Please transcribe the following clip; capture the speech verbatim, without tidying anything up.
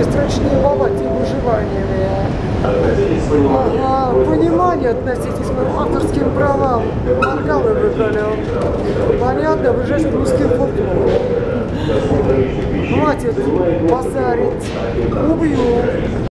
страшнее болоте выживания. Ага, понимание относитесь к моим авторским правам. Маргалы выбрали. Понятно, вы же русский фольклор. Хватит базарить. Убью.